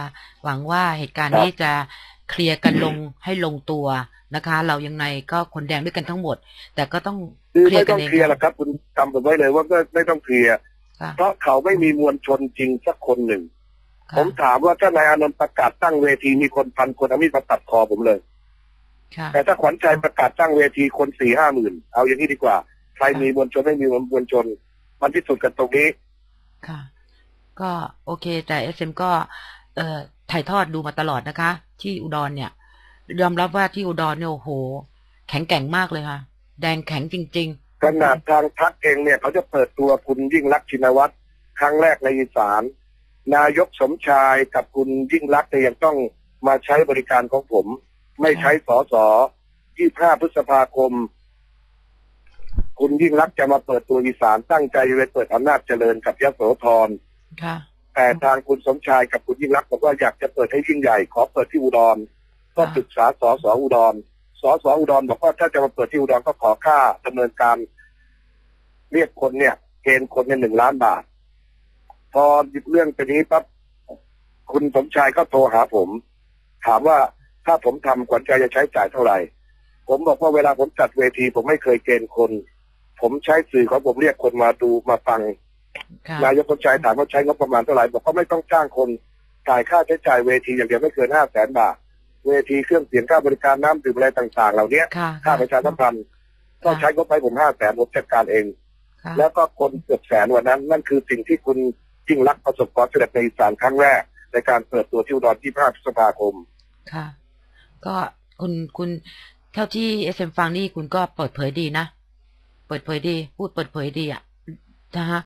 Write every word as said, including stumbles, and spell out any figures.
หวังว่าเหตุการณ์นี้จะเคลียร์กันลงให้ลงตัวนะคะเรายังไงก็คนแดงด้วยกันทั้งหมดแต่ก็ต้องคือเคลียไม่ร์กัต้องเคลียร์หรอกครับคุณจำผมไว้เลยว่าไม่ไม่ต้องเคลียร์เพราะเขาไม่มีมวลชนจริงสักคนหนึ่งผมถามว่าถ้านายอานนท์ประกาศตั้งเวทีมีคนพันคนเอามีดมาตัดคอผมเลยแต่ถ้าขวัญชัยประกาศตั้งเวทีคนสี่ห้าหมื่นเอาอย่างนี้ดีกว่าใครมีมวลชนไม่มีมวลชนมันพิสูจน์กันตรงนี้ค่ะก็โอเคแต่เอสเอ็มก็เอ่อถ่ายทอดดูมาตลอดนะคะที่อุดรเนี่ยยอมรับว่าที่อุดรเนี่ยโอ้โหแข็งแกร่งมากเลยค่ะแดงแข็งจริงๆขนาดทางพรรคเองเนี่ยเขาจะเปิดตัวคุณยิ่งลักษณ์ชินวัตรครั้งแรกในอีสานนายกสมชายกับคุณยิ่งลักษณ์ยังต้องมาใช้บริการของผมไม่ใช้สสยี่สิบห้าพฤษภาคมคุณยิ่งลักษณ์จะมาเปิดตัวอีสานตั้งใจจะไปเปิดอำนาจเจริญกับยโสธรแต่ทางคุณสมชายกับคุณยิ่งลักษณ์บอกว่าอยากจะเปิดให้ยิ่งใหญ่ขอเปิดที่อุดรก็ปรึกษาสสอุดรสสอุดรบอกว่าถ้าจะมาเปิดที่อุดรก็ขอค่าดำเนินการเรียกคนเนี่ยเกณฑ์คนเนี่ยหนึ่งล้านบาทพอหยิบเรื่องไปนี้ปั๊บคุณสมชายก็โทรหาผมถามว่าถ้าผมทำขวัญใจจะใช้จ่ายเท่าไหร่ผมบอกว่าเวลาผมจัดเวทีผมไม่เคยเกณฑ์คนผมใช้สื่อของผมเรียกคนมาดูมาฟังนายกสมชายถามว่าใช้งบประมาณเท่าไหร่บอกว่าไม่ต้องจ้างคนจ่ายค่าใช้จ่ายเวทีอย่างเดียวไม่เกินห้าแสนบาทเวทีเครื่องเสียงค่าบริการน้ำดื่มอะไรต่างๆเหล่านี้ค่าประชาสัมพันธ์ก็ใช้งบไปผมห้าแสนผมจัดการเองแล้วก็คนเกือบแสนวันนั้นนั่นคือสิ่งที่คุณยิ่งลักษณ์ประสบความสำเร็จในอีสานครั้งแรกในการเปิดตัวที่อุดรที่ห้าพฤษภาคมค่ะก็คุณคุณเท่าที่เอสเอ็มฟังนี่คุณก็เปิดเผยดีนะเปิดเผยดีพูดเปิดเผยดีอ่ะนะฮะ